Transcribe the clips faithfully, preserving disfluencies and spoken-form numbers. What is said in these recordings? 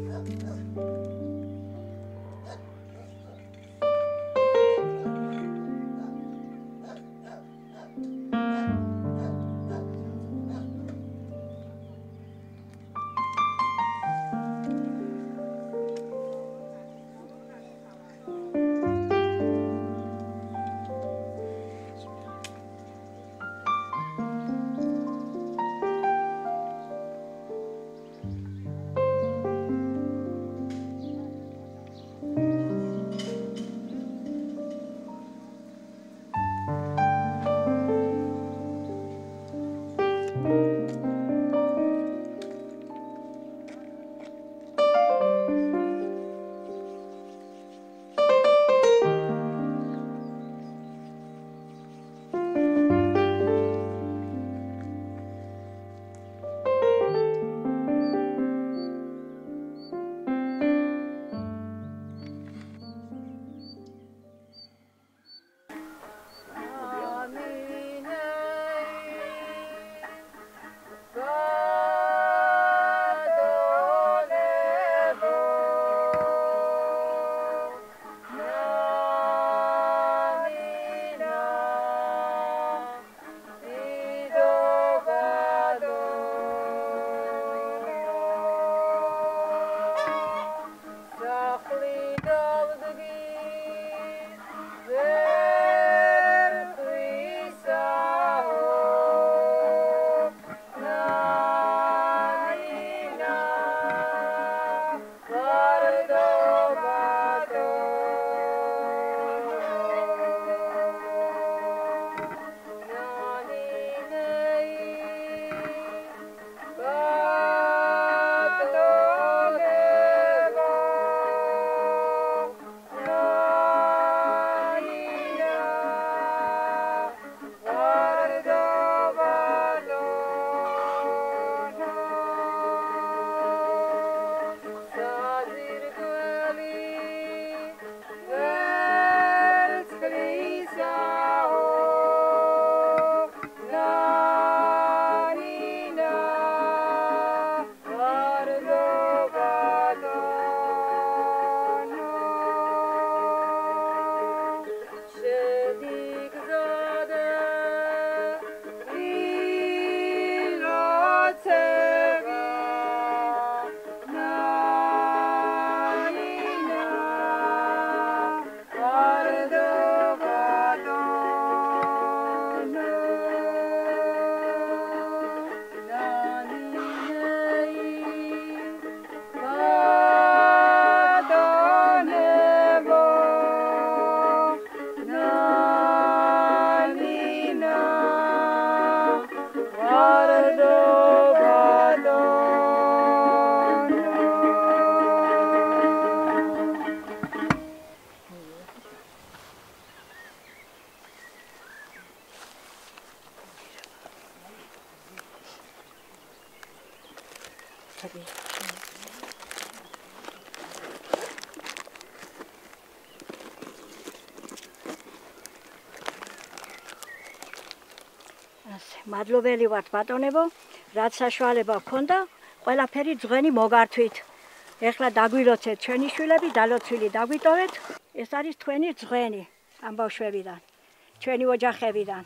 მადლობელი ვართ ბატონებო, რაც საშუალება გქონდა, ყველაფერი ძღვენი მოგართვით. ეხლა დაგვილოცეთ ჩვენი შვილები, დალოცვილი დაგვიტოვეთ. ეს არის თქვენი ძღვენი ამ ბავშვებიდან, ჩვენი ოჯახებიდან.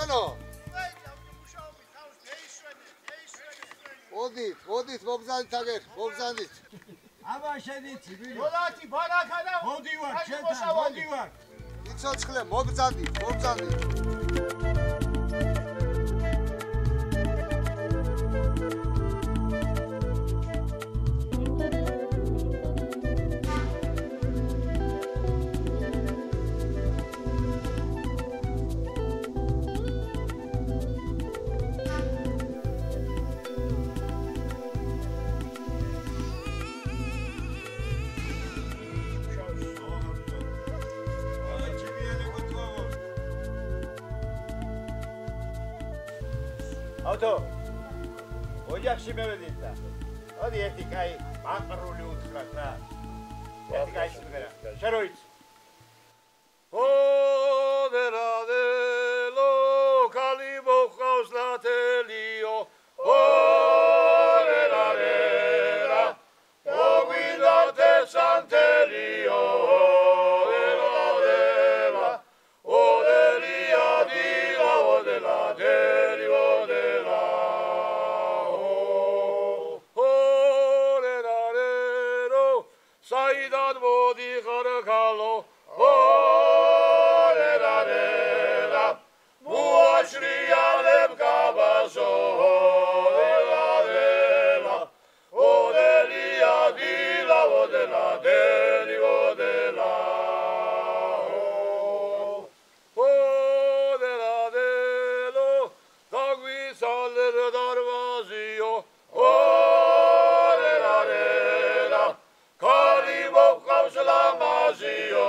ბატონო. მოდით, მოდით, მოგზავნით აგერ, მოგზავნით. აბა შედით, ბიჭო. მოლათი ბარაკა და მოდივარ, შენთან, მოდივარ. იცოცხლე, მოგზავნით, მოგზავნით. ავტო ოჯახში მევედით და ოდი ერთი კაი მაყრული უთხრათ რა ერთი კაი სიმღერა შენ რო იცი ოდერადელო კალი მოხავს ნათელიო ოდერადელა მოგვიდართე სანთელიო ოდერადელა ოდელია დილა ოდელადელი Saidad modi kharakalo ore la la muashri alem kabaso ore la la ore li adila ore la deli ore la ore la delo dagvi saler darvazio ore la la Kali moqავს lamazio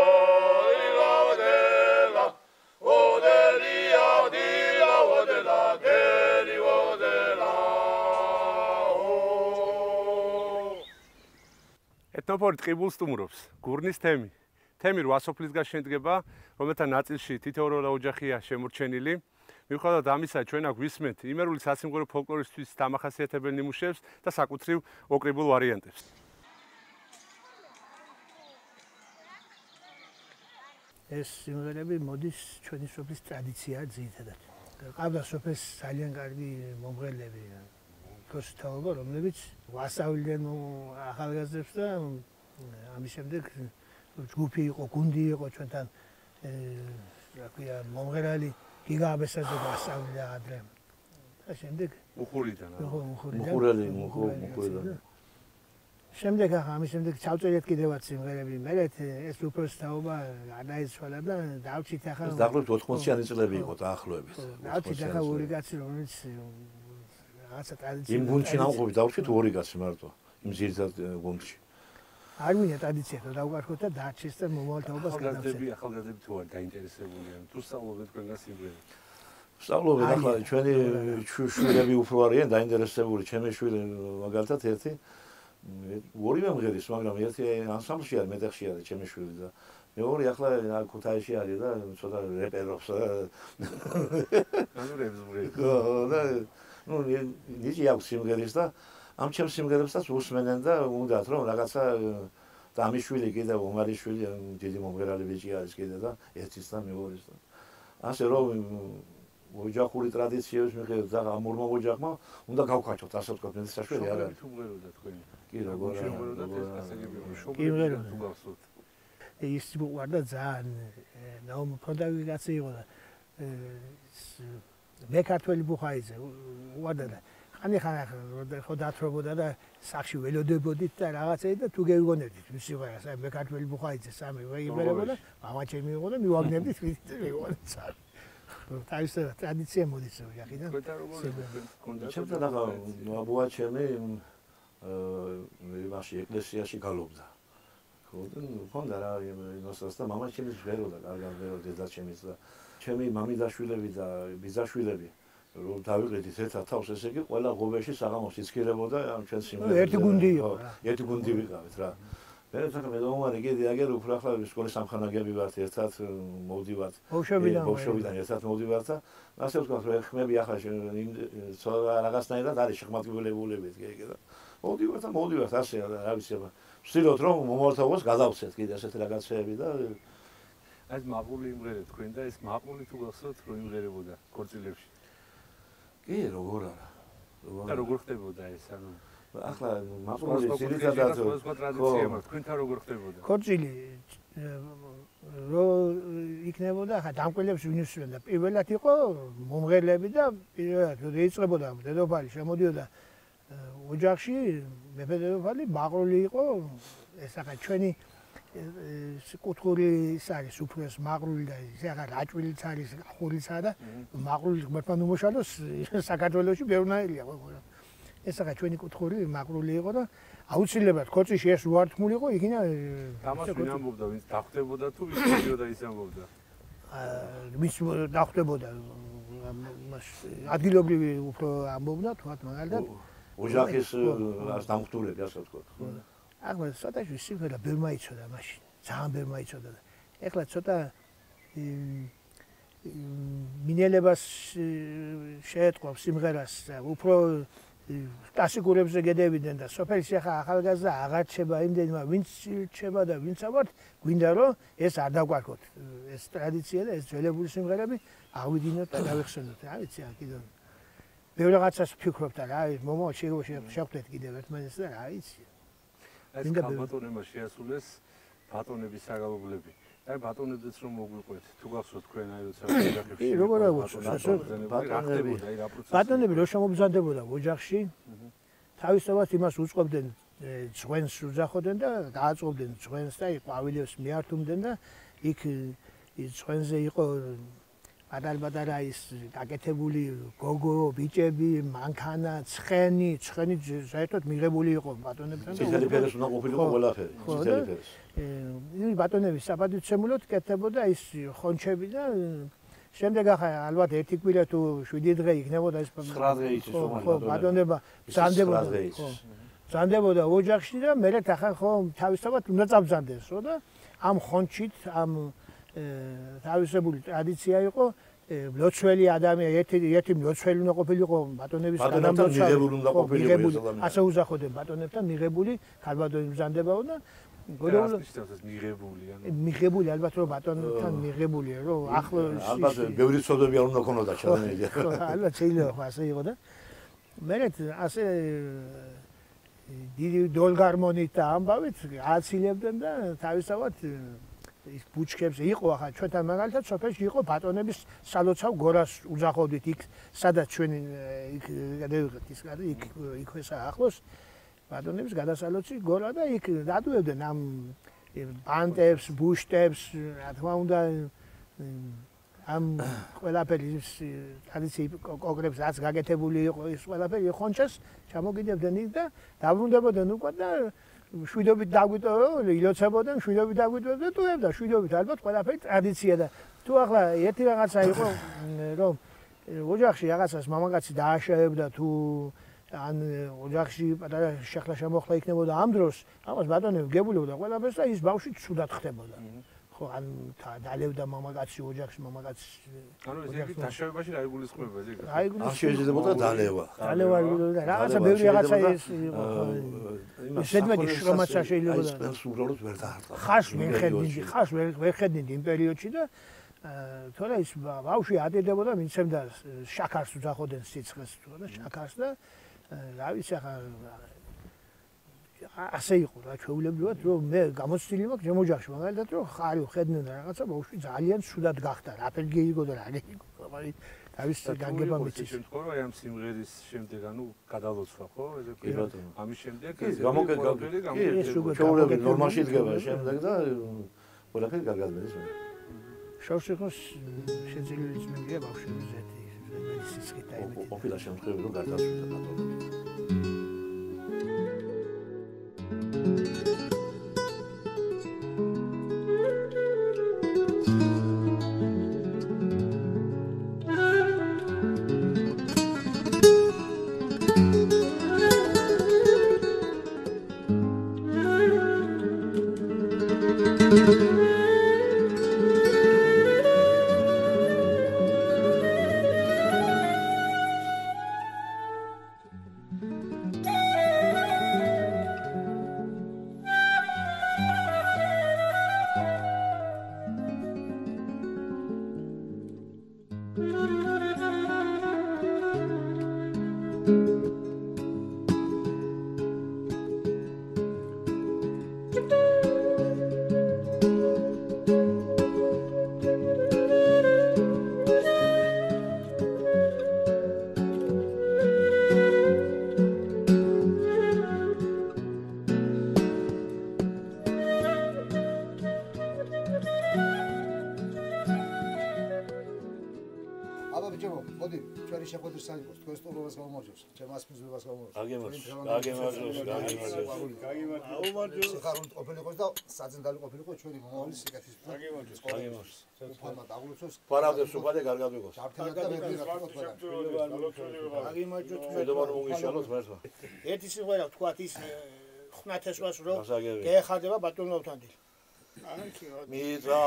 rilodela odelia dila odela deli odela ეთნოფორი ტყიბულს სტუმრობს გურნის თემი. თემი რვა სოფლისგან შედგება, რომელთა ნაწილში თითოეული ოჯახია შემორჩენილი. მიუხედავად ამისა, ჩვენ აქ ვისმენთ იმერული სასიმღერო ფოლკლორისთვის დამახასიათებელ ნიმუშებს და საკუთრივ ოკრიბულ ვარიანტებს. ეს სიმღერები მოდის ჩვენი სოფლის ტრადიციაა ძირითადად. ყავდა სოფლის ძალიან კარგი მომღერლები, ქოსთაობა, რომლებიც ვასწავლდნენ ახალგაზრდებს და ამის შემდეგ ჯგუფი იყო, გუნდი იყო ჩვენთან, რა ქვია, მომღერალი გიგა აბესაძე ვასწავლიდა ადრე. და შემდეგ მუხურიდან. მუხურელი, მუხურელი. შემდეგ ახლა ამის შემდეგ ჩავწერეთ კიდევაც სიმღერები. მე ეს უფროსთაობა გადაიცვალა და დავჭით ახლა დაახლოებით ოთხმოციანი წლები იყო დაახლოებით. დავჭით ახლა ორი კაცი, რომელიც რაღაცა ტრადიცია. იმ გუნდში ნამყოფი დავჭით ორი კაცი მარტო. იმ ძირითად გუნდში. არ მინდა ტრადიცია და დავკარგოთ და დაარჩეს და მომავალთაობას გადავცეთ. ახალგაზრდები, ახალგაზრდები თუ არ დაინტერესებულია, თუ სწავლობენ თქვენგან სიმღერებს. სწავლობენ ახლა ჩვენი შვილები უფრო არიან დაინტერესებული, ჩემი შვილი მაგალითად ერთი ორივე მღერის, მაგრამ ერთი ანსამბლში არის, მეტეხში არის ჩემი შვილი და მეორე ახლა ქუთაისში არის და ცოტა რეპერობს. ანუ რებს მღერს. და ნუ ნიჭი აქვს სიმღერის და ამ ჩემს სიმღერებსაც უსმენენ და უნდათ რომ რაღაცა და ამის შვილი კიდევ უმარის შვილი დიდი მომღერალი ბიჭი არის კიდე და ერთის და მეორის და ასე რომ ოჯახური ტრადიციების მიხედვით და ამურმა ოჯახმა უნდა გავქაჩოთ ასე ვთქვათ მე საშველი არ არის. თუ მღეროდა თქვენი. კი როგორ მღეროდა ეს ასაგები კი მღეროდა. თუ გახსოვთ. ის მოყვარდა ძალიან ნაუმ პროდავი კაცი იყო და მე ქართველი ბუხაიძე უყვარდა და ხანი ხან ხო დათრობოდა და სახში ველოდებოდით და რაღაცეი და თუ გეიგონებდით მის სიყვარულს აი მე ქართველი ბუხაიძე სამი ვეიბერებოდა მამა ჩემი იყო და მივაგნებდით ვიცით მეგონეთ სამ თავის ტრადიცია მოდის ოჯახიდან ჩემთან ახლა აბუა ჩემი იმაში ეკლესიაში გალობდა ხო და ხონდა რა იმასაც და მამა ჩემის ვეროდა კარგად ვეროდა დედა ჩემის და ჩემი მამიდაშვილები და ბიძაშვილები რომ დავიყიდით ერთად თავს ესე იგი ყველა ღობეში საღამოს იცქირებოდა ამ ჩვენ სიმღერებს ერთი გუნდი იყო ერთი გუნდი ვიყავით რა მე თქო მე მომარი კიდე აგერ უფრო ახლა სკოლის სამხანაგები ვართ ერთად მოვდივართ ბავშვობიდან ერთად მოვდივართ და ასე ვთქვათ რომ ხმები ახლა რაღაცნაირად არის შეხმატკივრებულებით კიდე და მოვდივართ და მოვდივართ ასე რა ვიცი ვცდილობთ რომ მომავალთაობას გადავცეთ კიდე ასეთ რაღაცეები და ეს მაყული იმღერე თქვენ და ეს მაყული თუ გახსოვთ რომ იმღერებოდა ქორწილებში. კი, როგორ არა. და როგორ ხდებოდა ეს ანუ ახლა მაყული ძირითადად სხვა ტრადიცია მაქვს თქვენთან როგორ ხდებოდა? ქორწილი რო იქნებოდა ახლა დამკვლელებს ვინ უსვენდა? პირველად იყო მომღერლები და პირველად რო იწყებოდა დედოფალი შემოდიოდა ოჯახში მეფე დედოფალი მაყული იყო ეს ახლა ჩვენი კუთხური ის არის უფროს მაყული და ეს ახლა რაჭვილიც არის ახურიცა და მაყული ღმერთთან უმოშალოს საქართველოში ბევრნაირია ყველა ეს ახლა ჩვენი კუთხური მაყული იყო და აუცილებლად ქორწილში ეს უართმული იყო იქინა ამას ვინ ამბობდა ვინც დახვდებოდა თუ ვის მოდიოდა ის ამბობდა ვის დახვდებოდა მას ადგილობრივი უფრო ამბობდა თქვათ მაგალითად ოჯახის დამხტულები ასე ვთქვათ ახლა ცოტაში სიმღერა ვერ მაიცოდა მაშინ ძალიან ვერ მაიცოდა და ეხლა ცოტა მინელებას შეეტყობს სიმღერას უფრო კლასიკურებზე გედევიდნენ და სოფელში ახლა ახალგაზრდა აღარ რჩება იმდენმა ვინც რჩება და ვინც ამბობთ გვინდა რომ ეს არ დავკარგოთ ეს ტრადიცია და ეს ძველებული სიმღერები ავიდინოთ და გავიხსენოთ რა ვიცი აქ კიდევ ბევრი რაღაცას ვფიქრობთ რა მომავალ შეხვდეთ კიდევ ერთმანეთს და რა ვიცი ეს ბატონებმა შეასრულეს ბატონების საგალობლები. აი ბატონებზეც რომ მოგვიყვეთ, თუ გახსოვთ თქვენ აი როცა ოჯახებში. კი, როგორ აღვწევთ? ბატონები, ბატონები რო შემობრძანდებოდა ოჯახში, თავისთავად იმას უწყობდნენ, ძღვენს უძახოდნენ და დააწყობდნენ ძღვენს და ყვავილებს მიართումდნენ და იქ ის ძღვენზე იყო პატარ-პატარა ის გაკეთებული გოგო, ბიჭები, მანქანა, ცხენი, ცხენი საერთოდ მიღებული იყო ბატონებთან და ცისარი ფერის უნდა ყოფილიყო ყველაფერი, ცისარი ფერის. ის ბატონების საპატივცემულოდ კეთდებოდა ის ხონჩები და შემდეგ ახლა ალბათ ერთი კვირა თუ შვიდი დღე იქნებოდა ეს ცხრა დღე იცის ხო ბატონება ბრძანდებოდა ხო ბრძანდებოდა ოჯახში და მერე ახლა ხო თავისთავად უნდა წაბრძანდესო და ამ ხონჩით ამ თავისებული ტრადიცია იყო მლოცველი ადამიანი ერთი ერთი მლოცველი უნდა ყოფილიყო ბატონების გადამლოცვა უნდა ყოფილიყო ასე უზახოდნენ ბატონებთან მიღებული ქალბატონი ბრძანდებაო და გოდოვლოს მიღებული ანუ მიღებული ალბათ რომ ბატონთან მიღებულია რომ ახლო ალბათ ბევრი ცოდები არ უნდა ქონოდა ჩადენილი ხო ალბათ შეიძლება ასე იყო და მერე ასე დიდი დოლგარმონით და ამბავით აცილებდნენ და თავისთავად ის ბუჩქებს იყო ახლა ჩვენთან მაგალითად სოფელში იყო ბატონების სალოცავ გორას უძახოდით იქ სადაც ჩვენ იქ გადავიღეთ ის კარი იქ იქვესა ახლოს ბატონების გადასალოცი გორა და იქ დადუებდნენ ამ ბანტებს, ბუშტებს, რა თქმა უნდა ამ ყველაფერი ის ტრადიციული კოკრებს რაც გაკეთებული იყო ის ყველაფერი ხონჩას ჩამოგიდებდნენ იქ და დაბრუნდებოდნენ უკვე და შვიდობით დაგვიტოვებდნენ, ილოცებოდნენ, შვიდობით დაგვიტოვებდნენ, ტუებდა შვიდობით ალბათ ყველაფერი ტრადიცია და თუ ახლა ერთი რაღაცა იყო რომ ოჯახში რაღაცას მამაკაცი დააშავებდა თუ ან ოჯახში პატარა შეხლა შემოხლა იქნებოდა ამ დროს, ამას ბატონები გებულებოდა ყველაფერს და ის ბავშვი ცუდად ხდებოდა. ხო, ან დალევდა მამაკაცი ოჯახში მამაკაცი. ანუ ეს დაშავებაში რა იგულისხმება ეს? აი არ შეიძლება დალევა. დალევა რაღაცა ბევრი რაღაცა ეს შედმედი შრომაცა შეიძლება და ეს უბრალოდ ვერ დაარტყა. ხას ვერ ხედინდი, ხას ვერ ვერ ხედინდი იმ პერიოდში და თორე ის ბავშვი ატირდებოდა მიცემდა შაქარს უძახოდნენ სიცხეს თუ და შაქარს და რა ვიცი ახლა ასე იყო რა ჩვეულებრივად რომ მე გამოცდილი მაქვს შემოჯახში მაგალითად რომ ხარი ხედნენ რაღაცა ბავშვი ძალიან სულად გახდა რაფერ გეიგო და რა გეიგო მაგრამ თავის განგება მიწის შემთხვევა აი ამ სიმღერის შემდეგ ანუ გადალოცვა ხო ეს კი ამის შემდეგ ეს გამოგეკეთებული ჩვეულებრივ ნორმალში დგება შემდეგ და ყველაფერი კარგად მედის შორს იყოს შეძლილი ძმებია ბავშვების ზეთი სიცხით აი მე ყოფილა შემთხვევები რომ გარდაცვლილ ბატონები მოდი ჩვენი შეხვედრის საერთოდ თქვენ სტუმრობას გამომარჯოს ჩემ ასპინძურებას გამომარჯოს გაგიმარჯოს გაგიმარჯოს გაგიმარჯოს გაგიმარჯოს ხარუნ ყოფილიყოს და საძინდალი ყოფილიყო ჩვენი მომავალი სიკეთის გაგიმარჯოს გაგიმარჯოს უფალმა დაგულოცოს ფარავს უყადე კარგად ვიყოს ჩართილა და ვერ ვიღოთ გაგიმარჯოთ შედობა რომ მოგიშალოთ მართლა ერთი სიმღერა ვთქვათ ის ხმათესვას რომ გეეხადება ბატონო ავთანდილ მიწა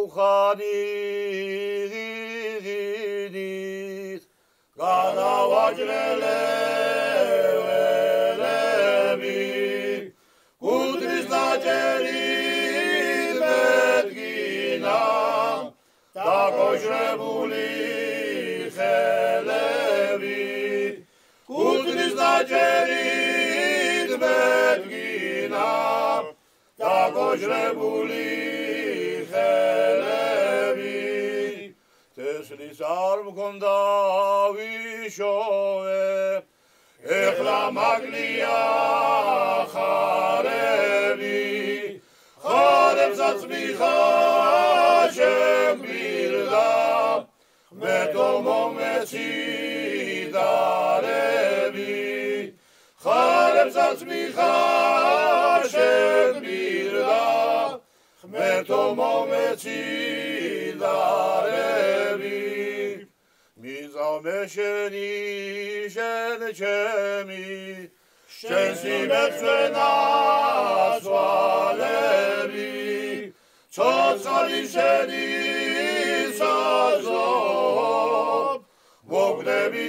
მოუხადი განავაჭრელები კუდრის დაჭერი მედგინა დაკოშრებული ხელები კუდრის დაჭერი მედგინა დაკოშრებული ხელები თესლის არ მქონდა ვიშოვე ეხლა მაგლია ხარები ხარებსაც მიხაშებირდა მეტო მომეციდარები ხარებსაც მიხაშებირდა მეტო მომეციდარები მიზამე შენი შენ ჩემი შენ სიმეცვენასვალები ცოცხალი შენი საზობ მოგდები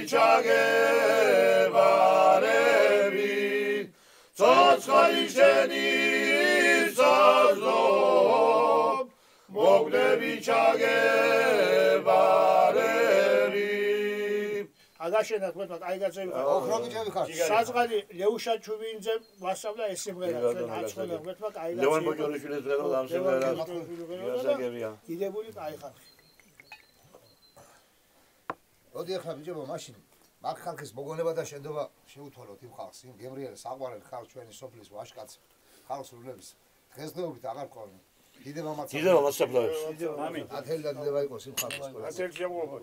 ჩაგებარები ცოცხალი შენი საზობ მოგდები ჩაგებარები აგაშენათ მეტად აი გაწევი ოქროგი ჩავიხარ საზღალი ლეუშა ჩუბინძე ვასწავლა ეს სიმღერა ჩვენ აცხონა მეტად აი გაწევი ლევან ბოჯორიშვილის დღეო ამ სიმღერას გასაგებია დიდებული აი ხალხი მოდი ახლა ბიჭებო მაშინ მაგ ხალხის მოგონება და შენდობა შეუთვალოთ იმ ხალხს იმ გემრიელი საყვარელ ხალხს ჩვენი სოფლის ვაშკაც ხალხს რულების დღესდღეობით აღარ ყოლნი დიდება მაცაბლებს დიდება მაცაბლებს მამი ათელი და დიდება იყოს იმ ხალხის ყველა ათელი შემოვა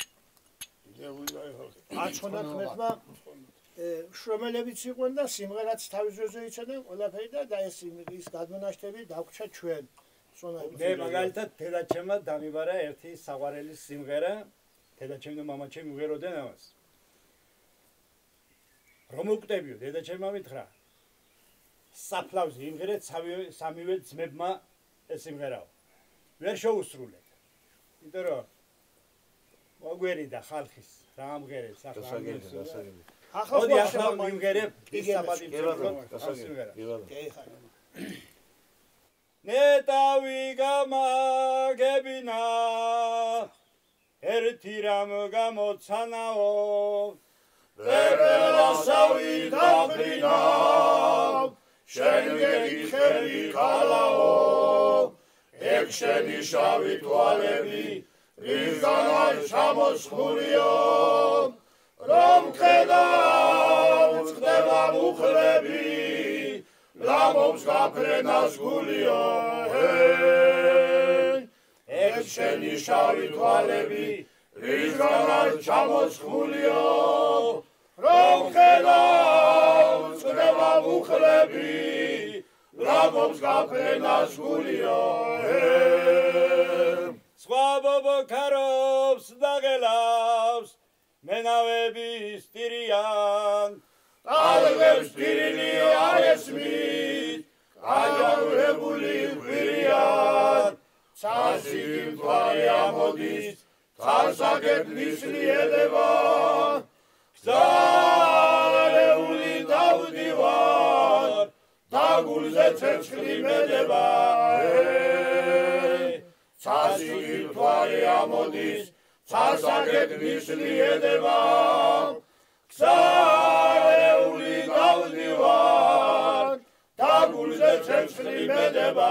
აცხონათ მეტმა შრომელებიც იყვნენ და სიმღერაც თავის ძვეზე იცოდნენ ყველაფერი და ეს ის გადმონაშთები დაგვრჩა ჩვენ მე მაგალითად დედაჩემმა დამიბარა ერთი საყვარელი სიმღერა დედაჩემ და მამაჩემ მღეროდნენ ამას რომ უკვდებიო დედაჩემმა მითხრა საფლავზე იმღერეთ სამივე ძმებმა ეს სიმღერაო ვერ შეუსრულეთ იმიტომ რომ მოგვერიდა ხალხის რა ამღერებს ახლა ამღერებს მოდი ახლა მიმღერებ ის საპატიმცემლო ნეტავი გამაგებინა ერთი რამ გამოცანაო ვერელასავი დაფრინა შენ გეკითხები კალაო ეგ შენი შავი თვალები რისგან ჩამოსხმულიო რომ ხედავ წყდება მუხლები ლამობს გაფრენას გულიო ეგ შენი შავი თვალები რისგან ჩამოსხმულიო რომ ხედავ წყდება მუხლები ლამობს გაფრენას გულიო სხვა ბობოქარობს დაღელავს მენავები სტირიან ალღებს ტირილი არ ესმით გაჯავრებული გვირიან ცასი მთვარი ამოდის ცალსაკეთ ნისლიედება გზარეული დავდივარ დაგულზე ცეცხლი მედება ცასი მთვარი ამოდის ცალსაკეთ ნისლიედება გზარეული დავდივარ დაგულზე ცეცხლი მედება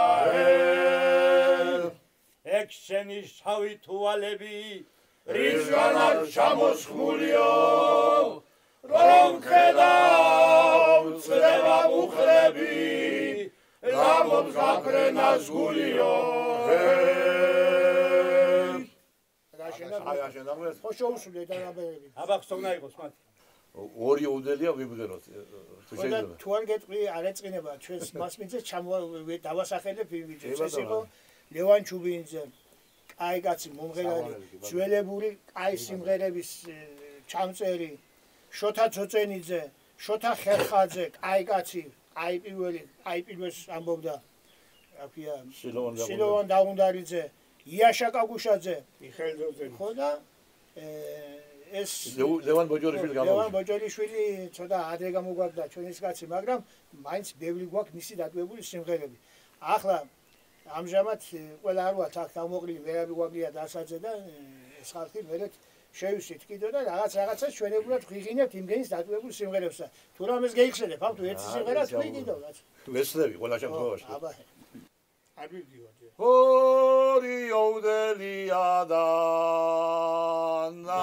ეგ შენი შავი თვალები რისგან ჩამოსხმულიო რომ ხედავ წყდება მუხლები ლამობს გაფრენას გულიო გაშენათ აი აშენ აღმეს ხო შეუსულე და რაბერები აბა ხსოვნა იყოს მათ ორი უდელია ვიმღეროთ თუ შეიძლება თუ არ გეტყვი არ ეწყინება ჩვენს მასმიძეს ჩამო დავასახელებ ვიმიჯებს ეს იყო ლევან ჩუბინიძე კაი კაცი მომღერალი ძველებური კაი სიმღერების ჩამწერი შოთა ძოწენიძე შოთა ხერხაძე კაი კაცი კაი პირველი კაი პირველს ამბობდა აფია სილოვან დაუნდარიძე იაშა კაკუშაძე მიხეილ ძოწენი ხო და ეს ლევან ბოჯორიშვილი გამოიჩინა ლევან ბოჯორიშვილი ცოტა ადრე გამოგვაგდა ჩვენის კაცი მაგრამ მაინც ბევრი გვაქვს მისი დატვირთული სიმღერები ახლა ამჟამად ყველა არ ვართ აქ გამოყრილი ვერაბი გვაგია დასაძე და ეს ხალხი მერეთ შევისვით კიდო და რაღაც რაღაცას ჩვენებურად ვღიღინებთ იმგენის დატვირთულ სიმღერებს და თუ რამეს გეიხსენებ ამ თუ ერთი სიმღერა თქვი კიდო რაც ვესწრები ყველა შემთხვევაში აბა არ ვიდიო ჯერ ორი ოდელია და ნა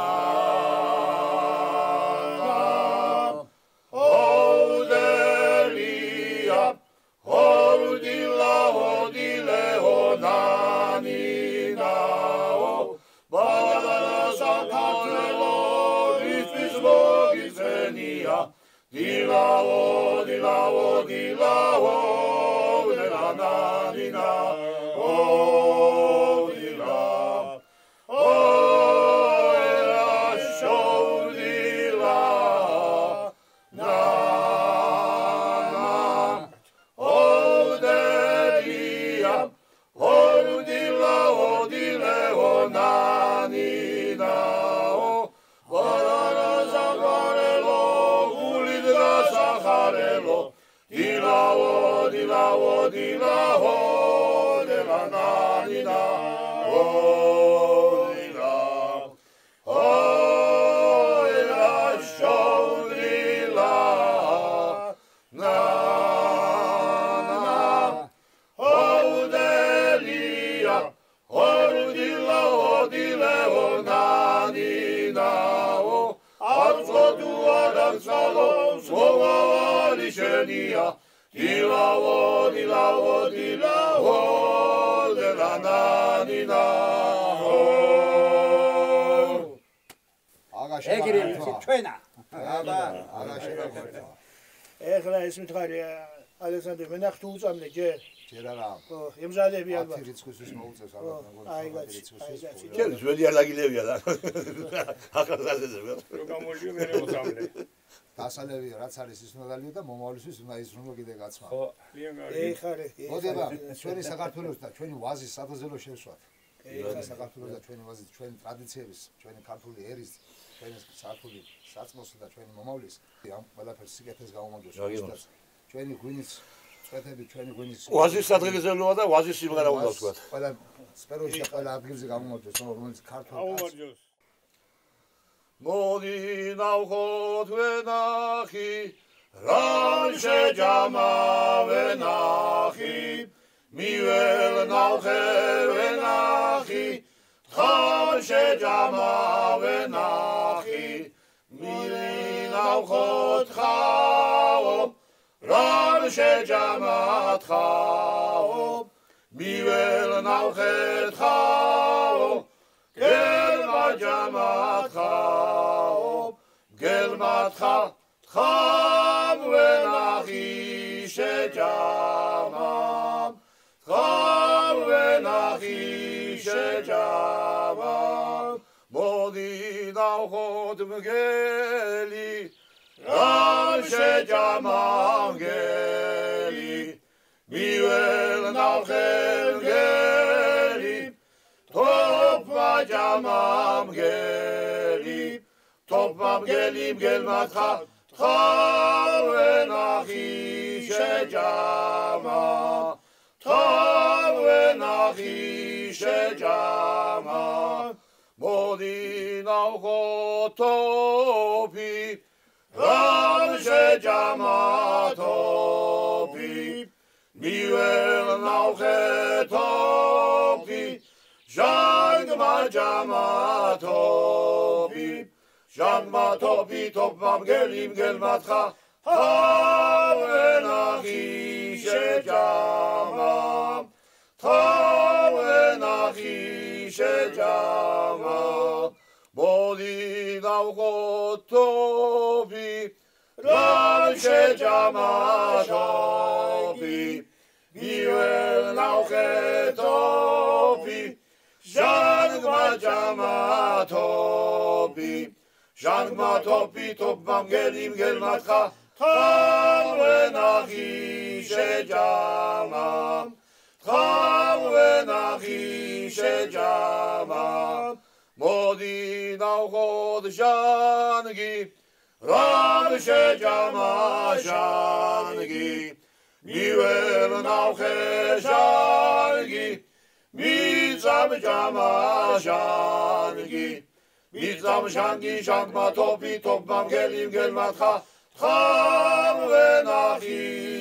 ოდელია ოდილა ოდილე ონანინაო ბალადა საკათელო ისთვის მოგიწენია დილაო დილაო დილაო ელანანინა ოდილა ოელა შოვდილა ნანა ოდელია ოდილა ოდილე ონანინაო ბალადა საკათელო გულიდრა სახარელო დილაო დილაო დილაო ელანანინა ოდილა ოელა შოვდილა ნანა ოდელია ოდილა ოდილე ონანინაო არწოდუ არამცალოს მოვავალი შენია დილაო დილაო დილაო ელანანინაო ეგრე ჩვენა აბა აღაშენა ეხლა ეს მითხარი ალექსანდრე მენახტი უწამნე ჯერ ჯერ არა ხო ემზადები ალბათ ათი რიცხვისთვის მოუწევს ალბათ აი კაცი აი კაცი ჩემ ძველი არ დაგილევია და ახალგაზრდაზე რო გამოვიო მე მოწამლე დასალევია რაც არის ის უნდა დალიო და მომავლისთვის უნდა იზრუნო კიდე გაცმა ხო ლიან კარგი ეხარე მოდება ჩვენი საქართველოს და ჩვენი ვაზის საფუძველო შევსვათ ჩვენი საქართველოს და ჩვენი ვაზის ჩვენი ტრადიციების ჩვენი ქართული ერის ჩვენი საქართველოს საწმოსი და ჩვენი მომავლის ამ ყველაფერს სიკეთეს გამომაგდოს ჩვენი ღვინის წვეთები ჩვენი ღვინის ვაზის სადღეგრძელოა და ვაზის სიმღერა უნდა ვთქვათ ყველა სფეროში და ყველა ადგილზე გამომაგდოს რომელიც ქართული აუმარჯოს მოდი ნავხოთ ვენახი რამ შეჯამავენახი მიվել ნავხე ვენახი ხამ შეჯამავენახი მილინავხოთ ხაო რამ შეჯამათხაო მიվել ნავხე ხაო გელმა ჯამათხაო გელმათხა თხამ ვენახი შეჯამამ თხამ ვენახი შეჯამამ მოდი ნავხოთ მგელი რამ შეჯამამ მგელი მიվել ნავხე მგელი თოფმა ჯამამ მგელი თოფმა მგელი მგელმათხა თხამ ვენახი შეჯამამ თხამ ვენახი შეჯამამ მოდი ნავხოთ თოფი რამ შეჯამამ თოფი მიվել ნავხე თოფი ჟანგმა ჯამამ თოფი ჟანგმა თოფი თოფმა მგელი მგელმათხა თხამ ვენახი შეჯამამ თხამ ვენახი შეჯამამ მოდი დავყოთ თოფი რომ შეჯამათოფი მივერ ნავხეთ თოფი ჟანგმა ჯამათოფი ჟანგმა თოფი თოფმა მგელი მგელმა თხა თალვენახი შეჯამამ თალვენახი შეჯამამ მოდი ნავხოთ ჟანგი რომ შეჯამა ჟანგი მივერ ნავხე ჟანგი მიწამ ჯამა ჟანგი მიწამ ჟანგი ჟანგმა თოფი თოფმა მგელი მგელმა თხა თალვენახი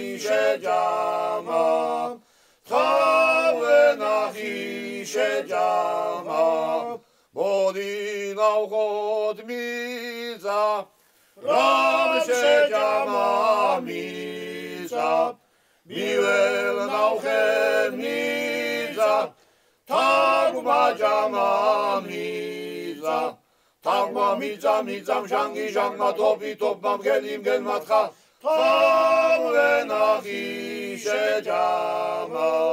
შეჯამამ თალვენახი შეჯამამ მოდი ნავხოთ მიწა რომ შეჯამა მიწა მივერ ნავხე მიწა თაგმა ჯამა მიწა თაგმა მიწა მიწამ ჟანგი ჟანგმა თოფი თოფმა მგელი მგელმა თხა თალვენახი შეჯამა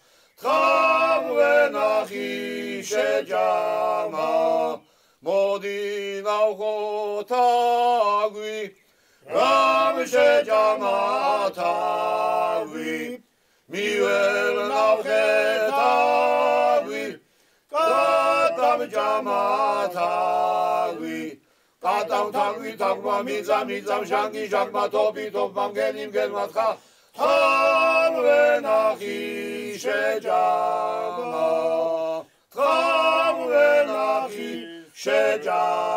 თალვენახი შეჯამა მოდი ნავხოთ თაგვი რომ შეჯამა თაგვი მივერ ნავხე თაგვი კატამ ჯამა თაგვი კატამ თაგვი თაგმა მიწა მიწამ ჟანგი ჟანგმა თოფი თოფმა მგელი მგელმა თხა თალვენახი შეჯამა თალვენახი შეჯამა